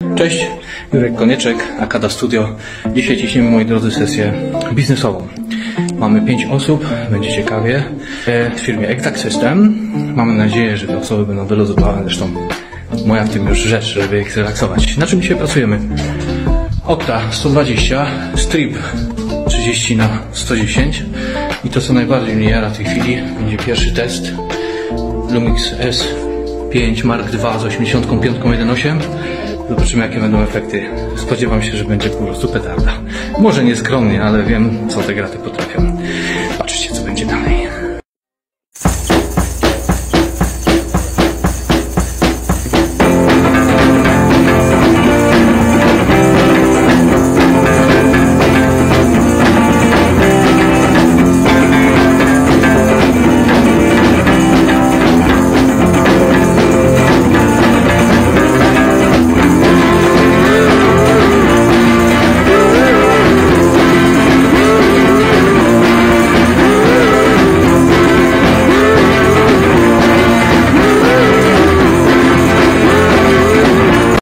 Cześć, Jurek Konieczek, Akada Studio. Dzisiaj ciśniemy, moi drodzy, sesję biznesową. Mamy 5 osób, będzie ciekawie. W firmie Exact System. Mamy nadzieję, że te osoby będą wyluzowane. Zresztą moja w tym już rzecz, żeby ich zrelaksować. Na czym dzisiaj pracujemy? Octa 120, Strip 30×110 i to, co najbardziej mnie jara w tej chwili, będzie pierwszy test Lumix S5 Mark II z 85.1.8. Zobaczymy, jakie będą efekty. Spodziewam się, że będzie po prostu petarda. Może nieskromnie, ale wiem, co te graty potrafią. Patrzcie, co będzie dalej.